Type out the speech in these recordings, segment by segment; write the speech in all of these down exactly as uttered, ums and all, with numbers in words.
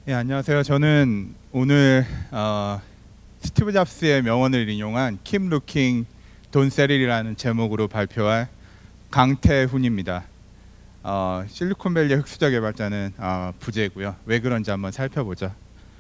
예, 안녕하세요. 저는 오늘 어, 스티브 잡스의 명언을 인용한 Keep Looking, Don't Sell It이라는 제목으로 발표할 강태훈입니다. 어, 실리콘밸리의 흑수저 개발자는 어, 부재고요. 왜 그런지 한번 살펴보죠.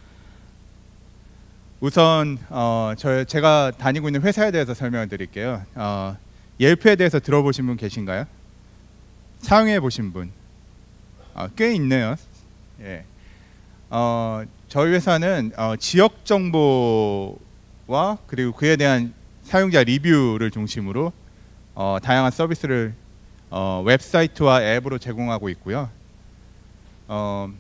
우선 어, 저, 제가 다니고 있는 회사에 대해서 설명을 드릴게요. 어, 옐프에 대해서 들어보신 분 계신가요? 사용해 보신 분? 어, 꽤 있네요. 예. 어, 저희 회사는 어, 지역 정보와 그리고 그에 대한 사용자 리뷰를 중심으로 어, 다양한 서비스를 어, 웹사이트와 앱으로 제공하고 있고요. 어,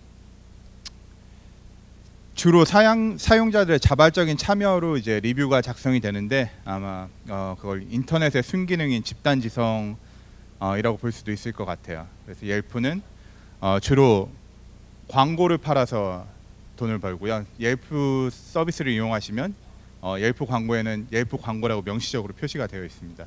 주로 사양, 사용자들의 자발적인 참여로 이제 리뷰가 작성이 되는데 아마 어, 그걸 인터넷의 순기능인 집단지성이라고 어, 볼 수도 있을 것 같아요. 그래서 옐프는 어, 주로 광고를 팔아서 돈을 벌고요. 옐프 서비스를 이용하시면 어, 옐프 광고에는 옐프 광고라고 명시적으로 표시가 되어 있습니다.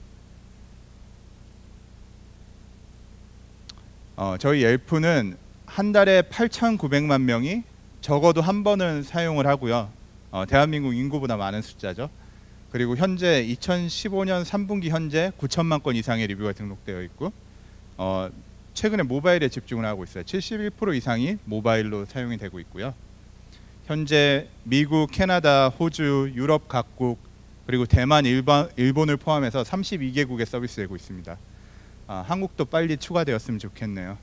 어, 저희 옐프는 한 달에 팔천구백만 명이 적어도 한 번은 사용을 하고요. 어, 대한민국 인구보다 많은 숫자죠. 그리고 현재 이천십오 년 삼 분기 현재 구천만 건 이상의 리뷰가 등록되어 있고 어, 최근에 모바일에 집중을 하고 있어요. 칠십일 퍼센트 이상이 모바일로 사용이 되고 있고요. 현재 미국, 캐나다, 호주, 유럽 각국 그리고 대만, 일반, 일본을 포함해서 삼십이 개국에 서비스되고 있습니다. 아, 한국도 빨리 추가되었으면 좋겠네요.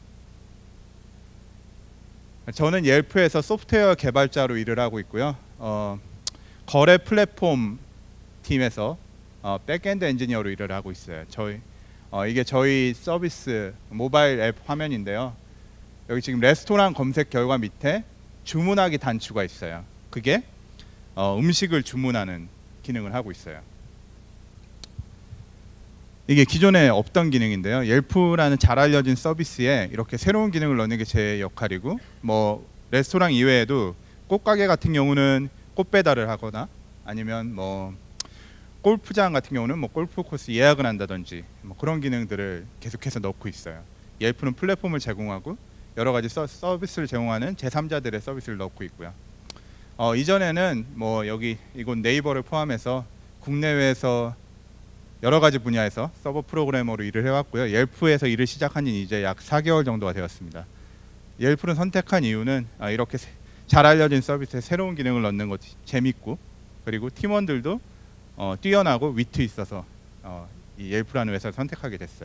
저는 옐프에서 소프트웨어 개발자로 일을 하고 있고요. 어, 거래 플랫폼 팀에서 어, 백엔드 엔지니어로 일을 하고 있어요. 저희 어, 이게 저희 서비스 모바일 앱 화면인데요. 여기 지금 레스토랑 검색 결과 밑에 주문하기 단추가 있어요. 그게 어, 음식을 주문하는 기능을 하고 있어요. 이게 기존에 없던 기능인데요. 옐프라는 잘 알려진 서비스에 이렇게 새로운 기능을 넣는 게 제 역할이고, 뭐 레스토랑 이외에도 꽃가게 같은 경우는 꽃 배달을 하거나 아니면 뭐 골프장 같은 경우는 뭐 골프 코스 예약을 한다든지 뭐 그런 기능들을 계속해서 넣고 있어요. 옐프는 플랫폼을 제공하고 여러 가지 서, 서비스를 제공하는 제삼자들의 서비스를 넣고 있고요. 어, 이전에는 뭐 여기 이곳 네이버를 포함해서 국내외에서 여러 가지 분야에서 서버 프로그래머로 일을 해왔고요. 옐프에서 일을 시작한 지 이제 약 사 개월 정도가 되었습니다. 옐프를 선택한 이유는 아, 이렇게 잘 알려진 서비스에 새로운 기능을 넣는 것이 재밌고, 그리고 팀원들도 어, 뛰어나고 위트 있어서 어, 이 옐프라는 회사를 선택하게 됐어요.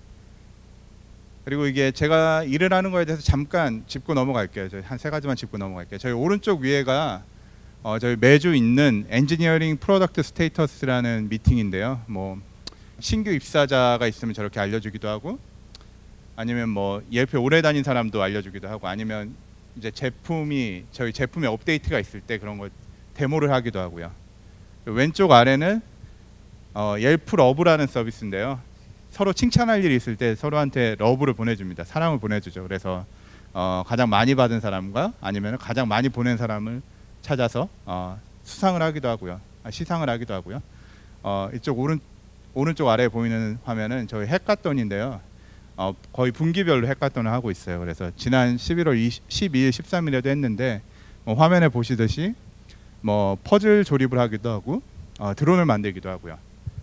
그리고 이게 제가 일을 하는 거에 대해서 잠깐 짚고 넘어갈게요. 한 세 가지만 짚고 넘어갈게요. 저희 오른쪽 위에가 어, 저희 매주 있는 엔지니어링 프로덕트 스테이터스라는 미팅인데요. 뭐 신규 입사자가 있으면 저렇게 알려주기도 하고, 아니면 뭐 옐프에 오래 다닌 사람도 알려주기도 하고, 아니면 이제 제품이 저희 제품에 업데이트가 있을 때 그런 걸 데모를 하기도 하고요. 왼쪽 아래는 어, 옐프 러브라는 서비스인데요. 서로 칭찬할 일이 있을 때 서로한테 러브를 보내줍니다. 사랑을 보내주죠. 그래서 어, 가장 많이 받은 사람과 아니면 가장 많이 보낸 사람을 찾아서 어, 수상을 하기도 하고요. 아, 시상을 하기도 하고요. 어, 이쪽 오른, 오른쪽 아래에 보이는 화면은 저희 해카톤인데요. 어, 거의 분기별로 해카톤을 하고 있어요. 그래서 지난 십일월 십이일, 십삼일에도 했는데 뭐 화면에 보시듯이 뭐 퍼즐 조립을 하기도 하고 어, 드론을 만들기도 하고요.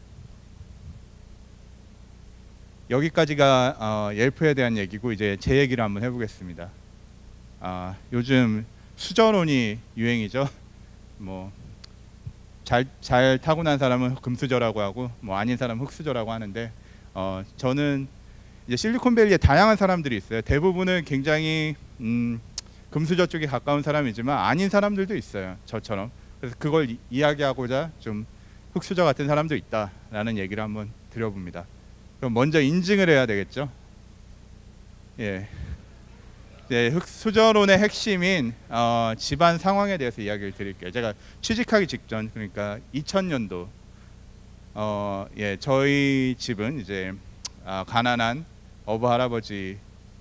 여기까지가 어, 옐프에 대한 얘기고, 이제 제 얘기를 한번 해보겠습니다. 아, 요즘 수저론이 유행이죠. 뭐 잘 잘 타고난 사람은 금수저라고 하고, 뭐 아닌 사람은 흑수저라고 하는데, 어, 저는 이제 실리콘밸리에 다양한 사람들이 있어요. 대부분은 굉장히 음, 금수저 쪽에 가까운 사람이지만 아닌 사람들도 있어요. 저처럼. 그래서 그걸 이, 이야기하고자 좀 흑수저 같은 사람도 있다라는 얘기를 한번 드려봅니다. 그럼 먼저 인증을 해야 되겠죠. 예. 네, 흑수저론의 핵심인 어, 집안 상황에 대해서 이야기를 드릴게요. 제가 취직하기 직전, 그러니까 이천 년도 어, 예, 저희 집은 이제 어, 가난한 어부 할아버지가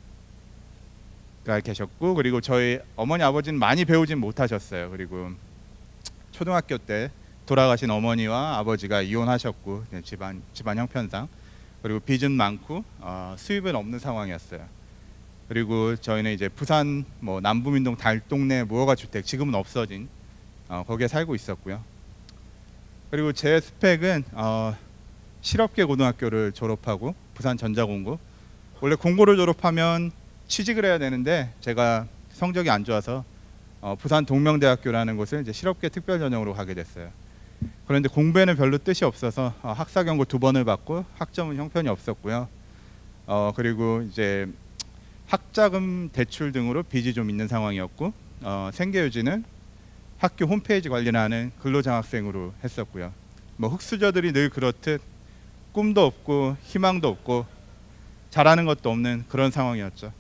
계셨고, 그리고 저희 어머니 아버지는 많이 배우진 못하셨어요. 그리고 초등학교 때 돌아가신 어머니와 아버지가 이혼하셨고, 네, 집안 집안 형편상, 그리고 빚은 많고 어, 수입은 없는 상황이었어요. 그리고 저희는 이제 부산 뭐 남부민동 달동네 무허가 주택, 지금은 없어진 어, 거기에 살고 있었고요. 그리고 제 스펙은 어, 실업계 고등학교를 졸업하고 부산 전자공고, 원래 공고를 졸업하면 취직을 해야 되는데 제가 성적이 안 좋아서 어, 부산 동명대학교라는 곳을 이제 실업계 특별 전형으로 가게 됐어요. 그런데 공부에는 별로 뜻이 없어서 어, 학사 경고 두 번을 받고 학점은 형편이 없었고요. 어, 그리고 이제 학자금 대출 등으로 빚이 좀 있는 상황이었고, 어, 생계유지는 학교 홈페이지 관리하는 근로장학생으로 했었고요. 뭐 흑수저들이 늘 그렇듯 꿈도 없고 희망도 없고 잘하는 것도 없는 그런 상황이었죠.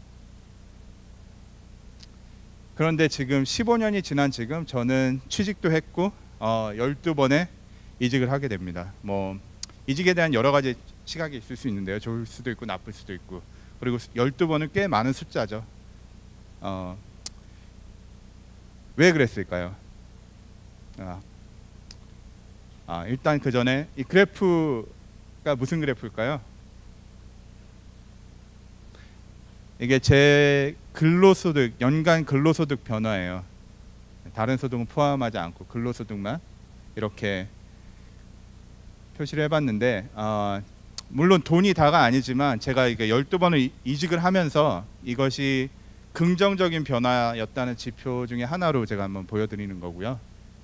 그런데 지금 십오 년이 지난 지금 저는 취직도 했고 어, 열두 번의 이직을 하게 됩니다. 뭐 이직에 대한 여러 가지 시각이 있을 수 있는데요. 좋을 수도 있고 나쁠 수도 있고, 그리고 열두 번은 꽤 많은 숫자죠. 어, 왜 그랬을까요? 아, 아, 일단 그 전에 이 그래프가 무슨 그래프일까요? 이게 제 근로소득, 연간 근로소득 변화예요. 다른 소득은 포함하지 않고 근로소득만 이렇게 표시를 해봤는데, 어, 물론 돈이 다가 아니지만 제가 이게 열두 번을 이직을 하면서 이것이 긍정적인 변화였다는 지표 중에 하나로 제가 한번 보여드리는 거고요.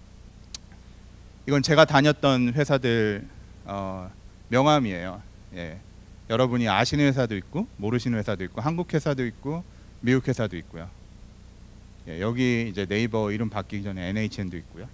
이건 제가 다녔던 회사들 어, 명함이에요. 예. 여러분이 아시는 회사도 있고 모르시는 회사도 있고 한국 회사도 있고 미국 회사도 있고요. 예, 여기 이제 네이버 이름 바뀌기 전에 엔에이치엔도 있고요.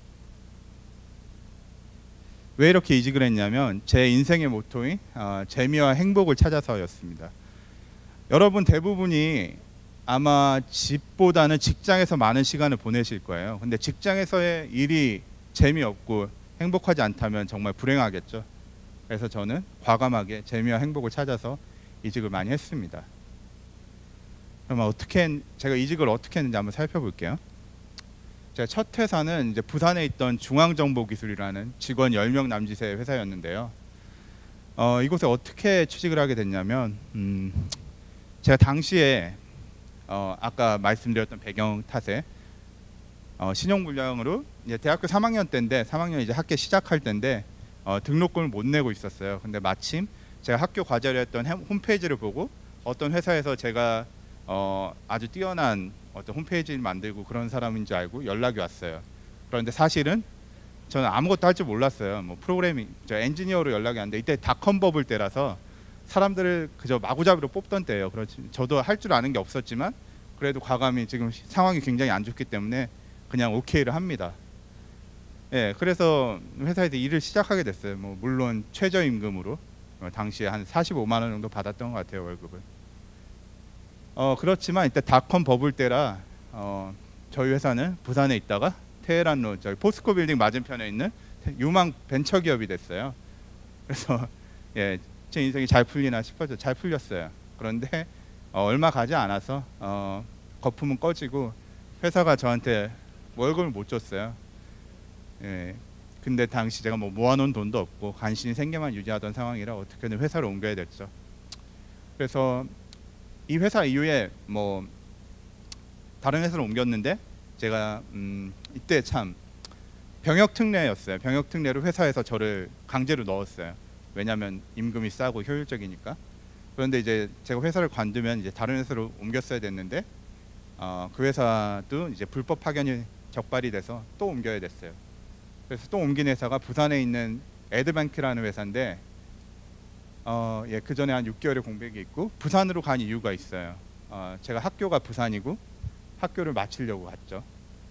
왜 이렇게 이직을 했냐면 제 인생의 모토인 어, 재미와 행복을 찾아서였습니다. 여러분 대부분이 아마 집보다는 직장에서 많은 시간을 보내실 거예요. 근데 직장에서의 일이 재미없고 행복하지 않다면 정말 불행하겠죠. 그래서 저는 과감하게 재미와 행복을 찾아서 이직을 많이 했습니다. 그러면 어떻게 제가 이직을 어떻게 했는지 한번 살펴볼게요. 제가 첫 회사는 이제 부산에 있던 중앙정보기술이라는 직원 열 명 남짓의 회사였는데요. 어, 이곳에 어떻게 취직을 하게 됐냐면 음, 제가 당시에 어, 아까 말씀드렸던 배경 탓에 어, 신용불량으로 이제 대학교 삼 학년 때인데 삼 학년 이제 학기 시작할 때인데 어, 등록금을 못 내고 있었어요. 근데 마침 제가 학교 과제를 했던 홈페이지를 보고 어떤 회사에서 제가 어, 아주 뛰어난 어떤 홈페이지를 만들고 그런 사람인 줄 알고 연락이 왔어요. 그런데 사실은 저는 아무것도 할 줄 몰랐어요. 뭐 프로그래밍, 저 엔지니어로 연락이 왔는데 이때 닷컴 버블 때라서 사람들을 그저 마구잡이로 뽑던 때예요. 그렇지, 저도 할 줄 아는 게 없었지만 그래도 과감히 지금 상황이 굉장히 안 좋기 때문에 그냥 오케이를 합니다. 예, 그래서 회사에서 일을 시작하게 됐어요. 뭐 물론 최저임금으로 어, 당시에 한 사십오만 원 정도 받았던 것 같아요, 월급을. 어, 그렇지만 이때 닷컴 버블 때라 어, 저희 회사는 부산에 있다가 테헤란로 저희 포스코 빌딩 맞은편에 있는 유망 벤처 기업이 됐어요. 그래서 예, 제 인생이 잘 풀리나 싶어서 잘 풀렸어요. 그런데 어, 얼마 가지 않아서 어, 거품은 꺼지고 회사가 저한테 월급을 못 줬어요. 예, 근데 당시 제가 뭐 모아놓은 돈도 없고 간신히 생계만 유지하던 상황이라 어떻게든 회사를 옮겨야 됐죠. 그래서 이 회사 이후에 뭐 다른 회사를 옮겼는데 제가 음, 이때 참 병역 특례였어요. 병역 특례로 회사에서 저를 강제로 넣었어요. 왜냐하면 임금이 싸고 효율적이니까. 그런데 이제 제가 회사를 관두면 이제 다른 회사로 옮겼어야 됐는데 어, 그 회사도 이제 불법 파견이 적발이 돼서 또 옮겨야 됐어요. 그래서 또 옮긴 회사가 부산에 있는 에드뱅크라는 회사인데 어, 예, 그 전에 한 육 개월의 공백이 있고 부산으로 간 이유가 있어요. 어, 제가 학교가 부산이고 학교를 마치려고 갔죠.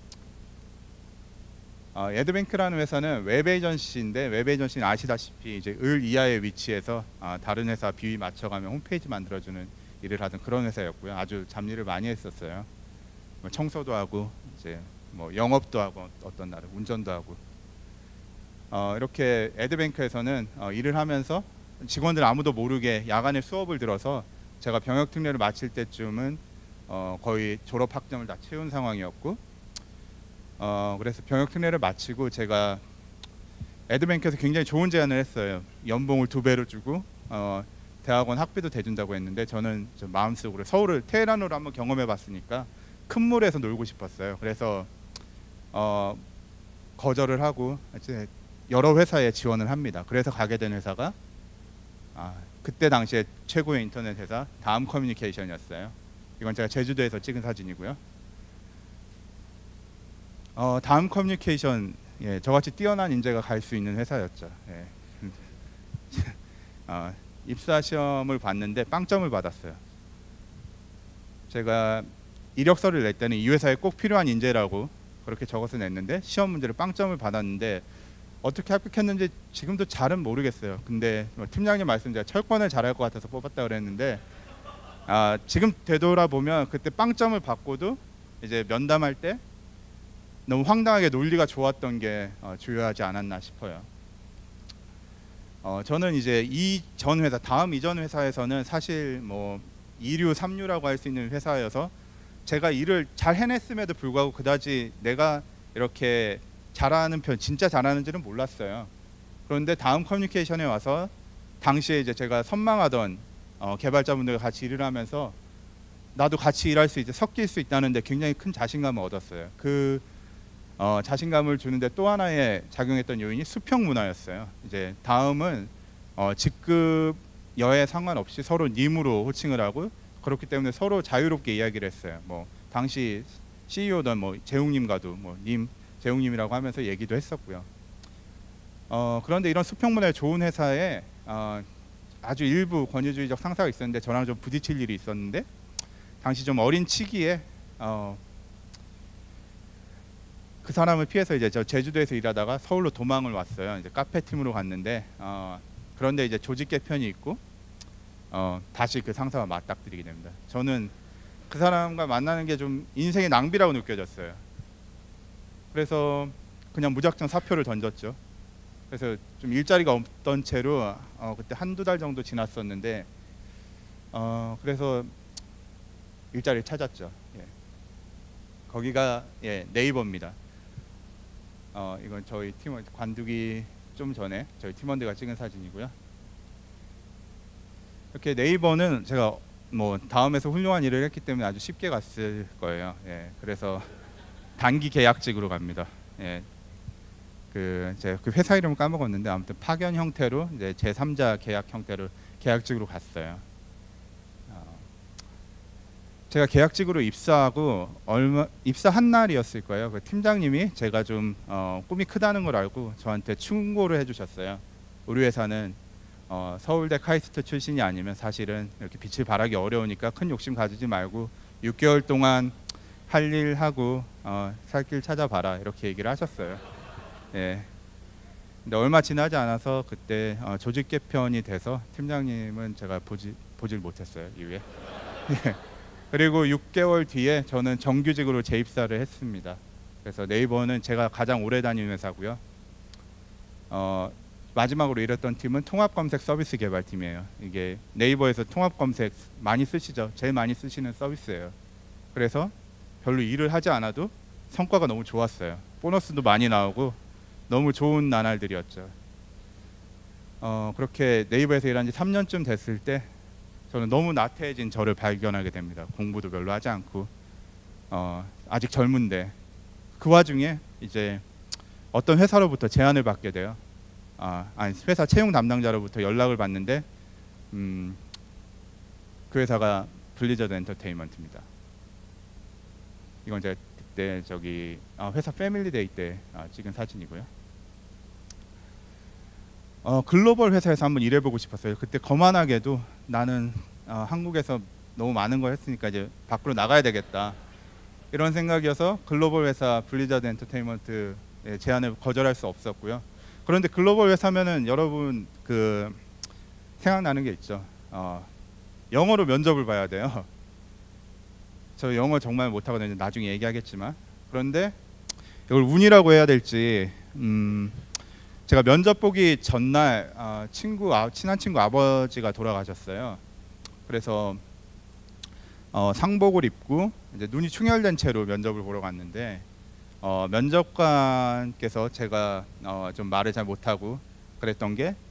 어, 에드뱅크라는 회사는 웹 에이전시인데 웹 에이전시는 아시다시피 이제 을 이하의 위치에서 어, 다른 회사 비위 맞춰가며 홈페이지 만들어주는 일을 하던 그런 회사였고요. 아주 잡일을 많이 했었어요. 뭐 청소도 하고 이제 뭐 영업도 하고 어떤 날은 운전도 하고 어, 이렇게 에드뱅크에서는 어, 일을 하면서 직원들 아무도 모르게 야간에 수업을 들어서 제가 병역 특례를 마칠 때쯤은 어, 거의 졸업 학점을 다 채운 상황이었고 어, 그래서 병역 특례를 마치고 제가 에드뱅크에서 굉장히 좋은 제안을 했어요. 연봉을 두 배로 주고 어, 대학원 학비도 대준다고 했는데 저는 좀 마음속으로 서울을 테헤란으로 한번 경험해봤으니까 큰 물에서 놀고 싶었어요. 그래서 어, 거절을 하고 이제 여러 회사에 지원을 합니다. 그래서 가게 된 회사가 아, 그때 당시에 최고의 인터넷 회사 다음 커뮤니케이션이었어요. 이건 제가 제주도에서 찍은 사진이고요. 어, 다음 커뮤니케이션, 예, 저같이 뛰어난 인재가 갈 수 있는 회사였죠. 예. 어, 입사 시험을 봤는데 빵점을 받았어요. 제가 이력서를 낼 때는 이 회사에 꼭 필요한 인재라고 그렇게 적어서 냈는데 시험 문제를 빵점을 받았는데 어떻게 합격했는지 지금도 잘은 모르겠어요. 근데 팀장님 말씀 제가 철권을 잘할 것 같아서 뽑았다 그랬는데 아, 지금 되돌아보면 그때 빵점을 받고도 이제 면담할 때 너무 황당하게 논리가 좋았던 게 어, 주요하지 않았나 싶어요. 어, 저는 이제 이 전 회사, 다음 이전 회사에서는 사실 뭐 이류, 삼류라고 할 수 있는 회사여서 제가 일을 잘 해냈음에도 불구하고 그다지 내가 이렇게 잘하는 편, 진짜 잘하는지는 몰랐어요. 그런데 다음 커뮤니케이션에 와서 당시에 이제 제가 선망하던 어, 개발자분들과 같이 일을 하면서 나도 같이 일할 수 있게 섞일 수 있다는데 굉장히 큰 자신감을 얻었어요. 그 어, 자신감을 주는데 또 하나의 작용했던 요인이 수평 문화였어요. 이제 다음은 어, 직급 여에 상관없이 서로 님으로 호칭을 하고 그렇기 때문에 서로 자유롭게 이야기를 했어요. 뭐 당시 씨이오던 뭐 재웅님과도 뭐 님, 재웅님이라고 하면서 얘기도 했었고요. 어, 그런데 이런 수평 문화의 좋은 회사에 어, 아주 일부 권위주의적 상사가 있었는데 저랑 좀 부딪힐 일이 있었는데 당시 좀 어린 치기에 어, 그 사람을 피해서 이제 저 제주도에서 일하다가 서울로 도망을 왔어요. 이제 카페 팀으로 갔는데 어, 그런데 이제 조직 개편이 있고 어, 다시 그 상사와 맞닥뜨리게 됩니다. 저는 그 사람과 만나는 게 좀 인생의 낭비라고 느껴졌어요. 그래서 그냥 무작정 사표를 던졌죠. 그래서 좀 일자리가 없던 채로 어, 그때 한두 달 정도 지났었는데 어, 그래서 일자리를 찾았죠. 예. 거기가 예, 네이버입니다. 어, 이건 저희 팀원 관두기 좀 전에 저희 팀원들과 찍은 사진이고요. 이렇게 네이버는 제가 뭐 다음에서 훌륭한 일을 했기 때문에 아주 쉽게 갔을 거예요. 예, 그래서 단기 계약직으로 갑니다. 예, 그 제가 그 회사 이름을 까먹었는데 아무튼 파견 형태로 이제 제삼자 계약 형태로 계약직으로 갔어요. 어, 제가 계약직으로 입사하고 얼마 입사한 날이었을 거예요. 그 팀장님이 제가 좀 어, 꿈이 크다는 걸 알고 저한테 충고를 해주셨어요. 우리 회사는 어, 서울대 카이스트 출신이 아니면 사실은 이렇게 빛을 발하기 어려우니까 큰 욕심 가지지 말고 육 개월 동안 할 일 하고 어, 살 길 찾아봐라 이렇게 얘기를 하셨어요. 예. 근데 얼마 지나지 않아서 그때 어, 조직 개편이 돼서 팀장님은 제가 보지 보질 못했어요 이후에. 예. 그리고 육 개월 뒤에 저는 정규직으로 재입사를 했습니다. 그래서 네이버는 제가 가장 오래 다닌 회사고요. 어, 마지막으로 일했던 팀은 통합검색 서비스 개발팀이에요. 이게 네이버에서 통합검색 많이 쓰시죠? 제일 많이 쓰시는 서비스예요. 그래서 별로 일을 하지 않아도 성과가 너무 좋았어요. 보너스도 많이 나오고 너무 좋은 나날들이었죠. 어, 그렇게 네이버에서 일한 지 삼 년쯤 됐을 때 저는 너무 나태해진 저를 발견하게 됩니다. 공부도 별로 하지 않고 어, 아직 젊은데 그 와중에 이제 어떤 회사로부터 제안을 받게 돼요. 아, 아니 회사 채용 담당자로부터 연락을 받는데 음, 그 회사가 블리자드 엔터테인먼트입니다. 이건 제가 그때 저기 아, 회사 패밀리데이 때 아, 찍은 사진이고요. 어, 글로벌 회사에서 한번 일해보고 싶었어요. 그때 거만하게도 나는 어, 한국에서 너무 많은 걸 했으니까 이제 밖으로 나가야 되겠다 이런 생각이어서 글로벌 회사 블리자드 엔터테인먼트 제안을 거절할 수 없었고요. 그런데 글로벌 회사면은 여러분 그 생각나는 게 있죠. 어, 영어로 면접을 봐야 돼요. 저 영어 정말 못하거든요. 나중에 얘기하겠지만. 그런데 이걸 운이라고 해야 될지 음, 제가 면접 보기 전날 어, 친구 아, 친한 친구 아버지가 돌아가셨어요. 그래서 어, 상복을 입고 이제 눈이 충혈된 채로 면접을 보러 갔는데 어, 면접관께서 제가 어, 좀 말을 잘 못하고 그랬던 게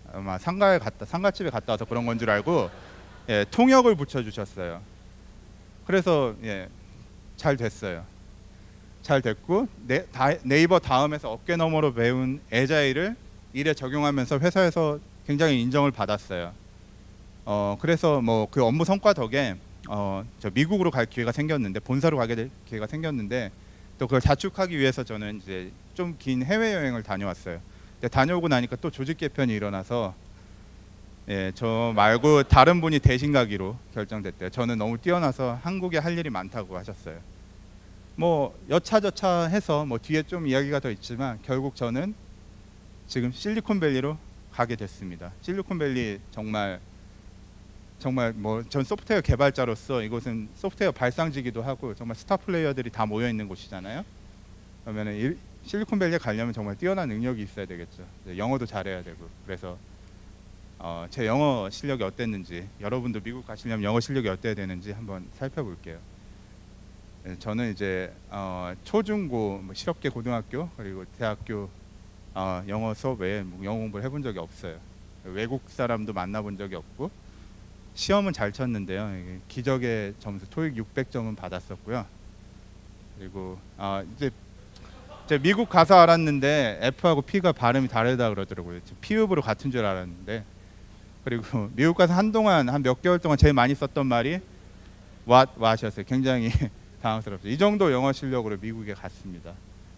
아마 상가에 갔다 상가집에 갔다 와서 그런 건 줄 알고 예, 통역을 붙여주셨어요. 그래서 예, 잘 됐어요. 잘 됐고 네, 다, 네이버 다음에서 어깨 너머로 배운 에자일을 일에 적용하면서 회사에서 굉장히 인정을 받았어요. 어, 그래서 뭐 그 업무 성과 덕에 어, 저 미국으로 갈 기회가 생겼는데 본사로 가게 될 기회가 생겼는데 또 그걸 자축하기 위해서 저는 이제 좀 긴 해외 여행을 다녀왔어요. 근데 다녀오고 나니까 또 조직 개편이 일어나서 예, 저 말고 다른 분이 대신 가기로 결정됐대요. 저는 너무 뛰어나서 한국에 할 일이 많다고 하셨어요. 뭐 여차저차 해서 뭐 뒤에 좀 이야기가 더 있지만 결국 저는 지금 실리콘밸리로 가게 됐습니다. 실리콘밸리 정말 정말 뭐 전 소프트웨어 개발자로서 이곳은 소프트웨어 발상지기도 하고 정말 스타 플레이어들이 다 모여 있는 곳이잖아요. 그러면은 실리콘밸리에 가려면 정말 뛰어난 능력이 있어야 되겠죠. 영어도 잘해야 되고. 그래서 어, 제 영어 실력이 어땠는지, 여러분도 미국 가시려면 영어 실력이 어때야 되는지 한번 살펴볼게요. 저는 이제 어, 초중고 뭐 실업계 고등학교 그리고 대학교 어, 영어 수업 외에 뭐 영어 공부를 해본 적이 없어요. 외국 사람도 만나본 적이 없고 시험은 잘 쳤는데요. 기적의 점수 토익 육백 점은 받았었고요. 그리고 어, 이제 제가 미국 가서 알았는데 F하고 P가 발음이 다르다 그러더라고요. 피읍으로 같은 줄 알았는데 그리고 미국 가서 한동안 한 몇 개월 동안 제일 많이 썼던 말이 what, what이었어요. 굉장히 당황스럽죠. 이 정도 영어 실력으로 미국에 갔습니다.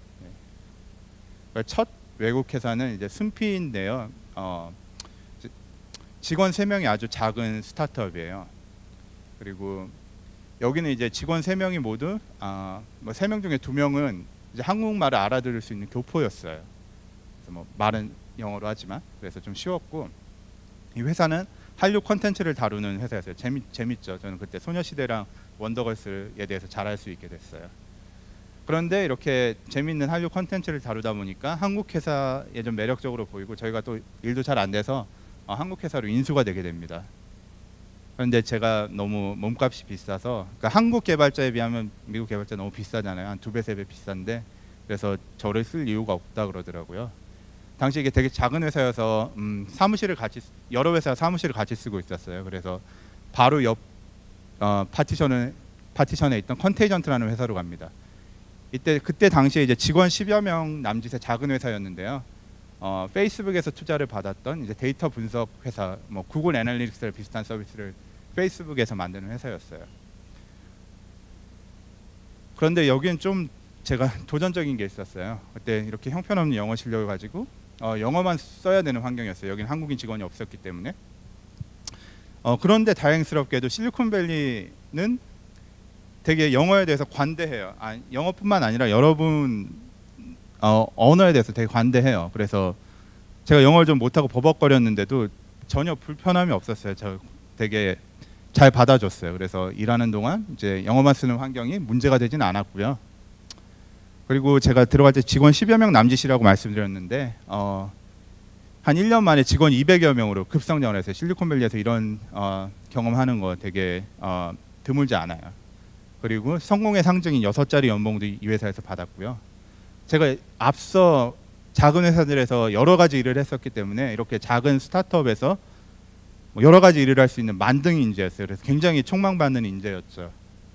네. 첫 외국 회사는 이제 순피인데요. 어, 직원 세 명이 아주 작은 스타트업이에요. 그리고 여기는 이제 직원 세 명이 모두 아, 뭐 세 명 중에 두 명은 이제 한국말을 알아들을 수 있는 교포였어요. 그래서 뭐 말은 영어로 하지만 그래서 좀 쉬웠고 이 회사는 한류 콘텐츠를 다루는 회사였어요. 재미, 재밌죠. 저는 그때 소녀시대랑 원더걸스에 대해서 잘 알 수 있게 됐어요. 그런데 이렇게 재밌는 한류 콘텐츠를 다루다 보니까 한국 회사에 좀 매력적으로 보이고 저희가 또 일도 잘 안 돼서 어, 한국 회사로 인수가 되게 됩니다. 그런데 제가 너무 몸값이 비싸서 그러니까 한국 개발자에 비하면 미국 개발자 너무 비싸잖아요. 한 두 배, 세 배 비싼데 그래서 저를 쓸 이유가 없다 그러더라고요. 당시 이게 되게 작은 회사여서 음, 사무실을 같이 여러 회사 사무실을 같이 쓰고 있었어요. 그래서 바로 옆 어, 파티션을 파티션에 있던 컨테이전트라는 회사로 갑니다. 이때 그때 당시에 이제 직원 십여 명 남짓의 작은 회사였는데요. 어, 페이스북에서 투자를 받았던 이제 데이터 분석 회사, 뭐 구글 애널리틱스랑 비슷한 서비스를 페이스북에서 만드는 회사였어요. 그런데 여기는 좀 제가 도전적인 게 있었어요. 그때 이렇게 형편없는 영어 실력을 가지고 어, 영어만 써야 되는 환경이었어요. 여기는 한국인 직원이 없었기 때문에. 어, 그런데 다행스럽게도 실리콘밸리는 되게 영어에 대해서 관대해요. 아, 영어뿐만 아니라 여러분 어, 언어에 대해서 되게 관대해요. 그래서 제가 영어를 좀 못하고 버벅거렸는데도 전혀 불편함이 없었어요. 저 되게 잘 받아줬어요. 그래서 일하는 동안 이제 영어만 쓰는 환경이 문제가 되지는 않았고요. 그리고 제가 들어갈 때 직원 십여 명 남짓이라고 말씀드렸는데 어, 한 일 년 만에 직원 이백여 명으로 급성장을 했어요. 실리콘밸리에서 이런 어, 경험하는 거 되게 어, 드물지 않아요. 그리고 성공의 상징인 여섯 자리 연봉도 이 회사에서 받았고요. 제가 앞서 작은 회사들에서 여러 가지 일을 했었기 때문에 이렇게 작은 스타트업에서 뭐 여러 가지 일을 할 수 있는 만능 인재였어요. 그래서 굉장히 촉망받는 인재였죠.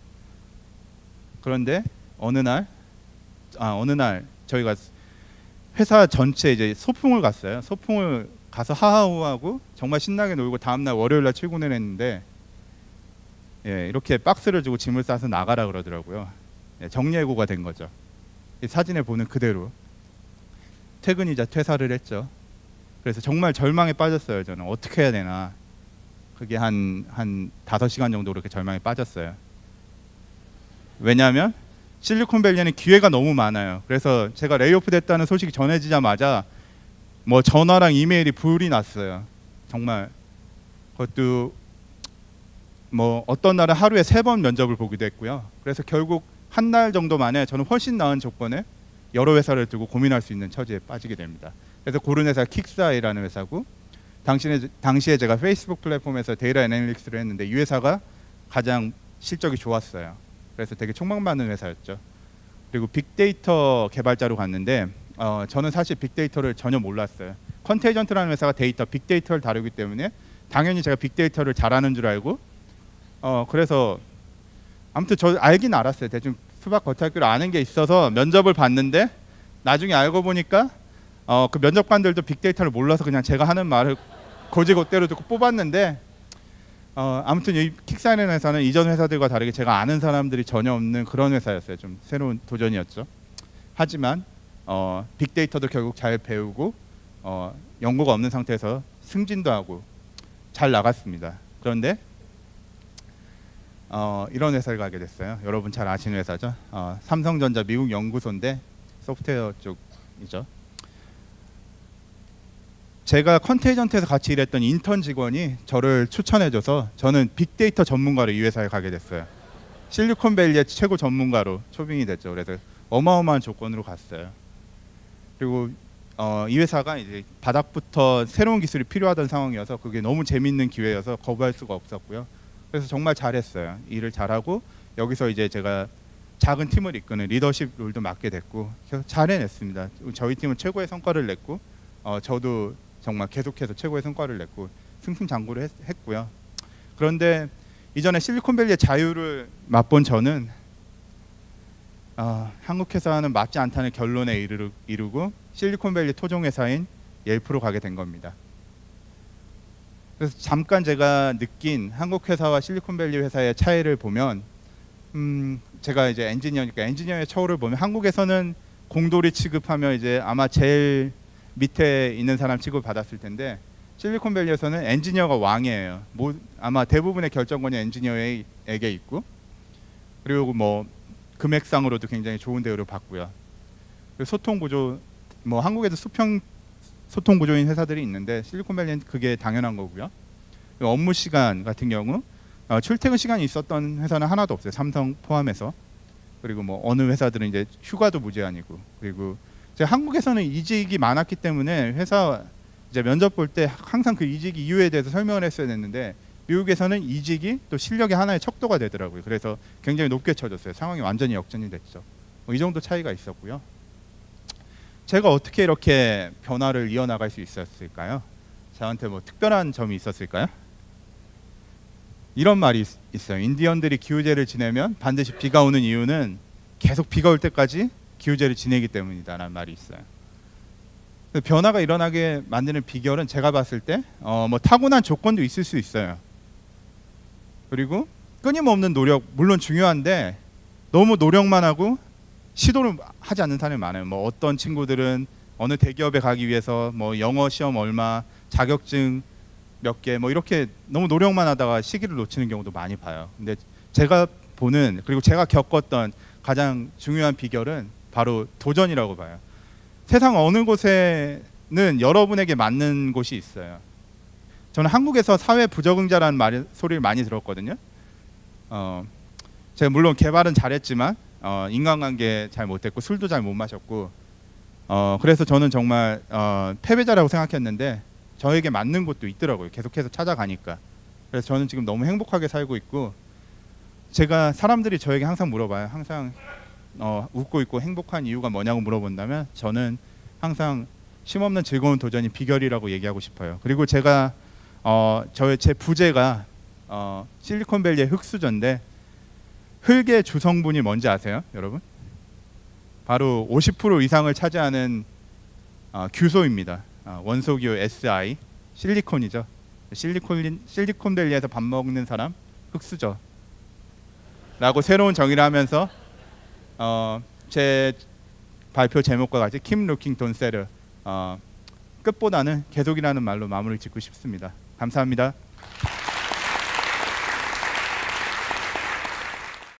그런데 어느 날, 아 어느 날 저희가 회사 전체 이제 소풍을 갔어요. 소풍을 가서 하하호하고 정말 신나게 놀고 다음 날 월요일 날 출근을 했는데 예, 이렇게 박스를 주고 짐을 싸서 나가라 그러더라고요. 예, 정리해고가 된 거죠. 이 사진에 보는 그대로 퇴근이자 퇴사를 했죠. 그래서 정말 절망에 빠졌어요. 저는 어떻게 해야 되나. 그게 한 한 다섯 시간 정도 그렇게 절망에 빠졌어요. 왜냐하면 실리콘밸리에는 기회가 너무 많아요. 그래서 제가 레이오프 됐다는 소식이 전해지자마자 뭐 전화랑 이메일이 불이 났어요. 정말 그것도 뭐 어떤 날은 하루에 세 번 면접을 보기도 했고요. 그래서 결국 한 달 정도 만에 저는 훨씬 나은 조건에 여러 회사를 두고 고민할 수 있는 처지에 빠지게 됩니다. 그래서 고른 회사가 킥스아이라는 회사고 당시에, 당시에 제가 페이스북 플랫폼에서 데이터 애널리틱스를 했는데 이 회사가 가장 실적이 좋았어요. 그래서 되게 촉망받는 회사였죠. 그리고 빅데이터 개발자로 갔는데 어, 저는 사실 빅데이터를 전혀 몰랐어요. 컨테이전트라는 회사가 데이터, 빅데이터를 다루기 때문에 당연히 제가 빅데이터를 잘하는 줄 알고 어 그래서 아무튼 저 알긴 알았어요. 대충 수박 겉핥기로 아는 게 있어서 면접을 봤는데 나중에 알고 보니까 어 그 면접관들도 빅데이터를 몰라서 그냥 제가 하는 말을 고지고대로 듣고 뽑았는데 어 아무튼 이 킥사이라는 회사는 이전 회사들과 다르게 제가 아는 사람들이 전혀 없는 그런 회사였어요. 좀 새로운 도전이었죠. 하지만 어 빅데이터도 결국 잘 배우고 어 연고가 없는 상태에서 승진도 하고 잘 나갔습니다. 그런데 어 이런 회사를 가게 됐어요. 여러분 잘 아시는 회사죠. 어 삼성전자 미국 연구소인데 소프트웨어 쪽이죠. 제가 컨테이전트에서 같이 일했던 인턴 직원이 저를 추천해줘서 저는 빅데이터 전문가로 이 회사에 가게 됐어요. 실리콘밸리의 최고 전문가로 초빙이 됐죠. 그래서 어마어마한 조건으로 갔어요. 그리고 어, 이 회사가 이제 바닥부터 새로운 기술이 필요하던 상황이어서 그게 너무 재밌는 기회여서 거부할 수가 없었고요. 그래서 정말 잘했어요. 일을 잘하고 여기서 이제 제가 작은 팀을 이끄는 리더십 롤도 맡게 됐고 잘 해냈습니다. 저희 팀은 최고의 성과를 냈고 어, 저도 정말 계속해서 최고의 성과를 냈고 승승장구를 했, 했고요. 그런데 이전에 실리콘밸리의 자유를 맛본 저는 어, 한국 회사와는 맞지 않다는 결론에 이르, 이르고 실리콘밸리 토종 회사인 옐프로 가게 된 겁니다. 그래서 잠깐 제가 느낀 한국 회사와 실리콘밸리 회사의 차이를 보면 음, 제가 이제 엔지니어니까 엔지니어의 처우를 보면 한국에서는 공돌이 취급하며 이제 아마 제일 밑에 있는 사람 취급을 받았을 텐데 실리콘밸리에서는 엔지니어가 왕이에요. 뭐 아마 대부분의 결정권이 엔지니어에게 있고 그리고 뭐 금액상으로도 굉장히 좋은 대우를 받고요. 그리고 소통 구조 뭐 한국에도 수평 소통 구조인 회사들이 있는데 실리콘밸리는 그게 당연한 거고요. 업무 시간 같은 경우 어, 출퇴근 시간이 있었던 회사는 하나도 없어요. 삼성 포함해서. 그리고 뭐 어느 회사들은 이제 휴가도 무제한이고 그리고 제가 한국에서는 이직이 많았기 때문에 회사 이제 면접 볼 때 항상 그 이직 이유에 대해서 설명을 했어야 됐는데 미국에서는 이직이 또 실력의 하나의 척도가 되더라고요. 그래서 굉장히 높게 쳐졌어요. 상황이 완전히 역전이 됐죠. 뭐 이 정도 차이가 있었고요. 제가 어떻게 이렇게 변화를 이어나갈 수 있었을까요? 저한테 뭐 특별한 점이 있었을까요? 이런 말이 있, 있어요. 인디언들이 기우제를 지내면 반드시 비가 오는 이유는 계속 비가 올 때까지 기우제를 지내기 때문이다라는 말이 있어요. 변화가 일어나게 만드는 비결은 제가 봤을 때 어, 뭐 타고난 조건도 있을 수 있어요. 그리고 끊임없는 노력 물론 중요한데 너무 노력만 하고 시도를 하지 않는 사람이 많아요. 뭐 어떤 친구들은 어느 대기업에 가기 위해서 뭐 영어 시험 얼마, 자격증 몇 개 뭐 이렇게 너무 노력만 하다가 시기를 놓치는 경우도 많이 봐요. 근데 제가 보는 그리고 제가 겪었던 가장 중요한 비결은 바로 도전이라고 봐요. 세상 어느 곳에는 여러분에게 맞는 곳이 있어요. 저는 한국에서 사회 부적응자라는 말, 소리를 많이 들었거든요. 어, 제가 물론 개발은 잘했지만 어, 인간관계 잘 못했고 술도 잘 못 마셨고 어, 그래서 저는 정말 어, 패배자라고 생각했는데 저에게 맞는 곳도 있더라고요. 계속해서 찾아가니까. 그래서 저는 지금 너무 행복하게 살고 있고 제가 사람들이 저에게 항상 물어봐요. 항상 어, 웃고 있고 행복한 이유가 뭐냐고 물어본다면 저는 항상 쉼없는 즐거운 도전이 비결이라고 얘기하고 싶어요. 그리고 제가 어, 저의 제 부제가 어, 실리콘밸리의 흙수저인데 흙의 주성분이 뭔지 아세요, 여러분? 바로 오십 퍼센트 이상을 차지하는 어, 규소입니다. 어, 원소기호 에스아이, 실리콘이죠. 실리콘 실리콘밸리에서 밥 먹는 사람 흙수저. 라고 새로운 정의를 하면서 어, 제 발표 제목과 같이 Keep Looking Don't Settle 어, 끝보다는 계속이라는 말로 마무리 짓고 싶습니다. 감사합니다.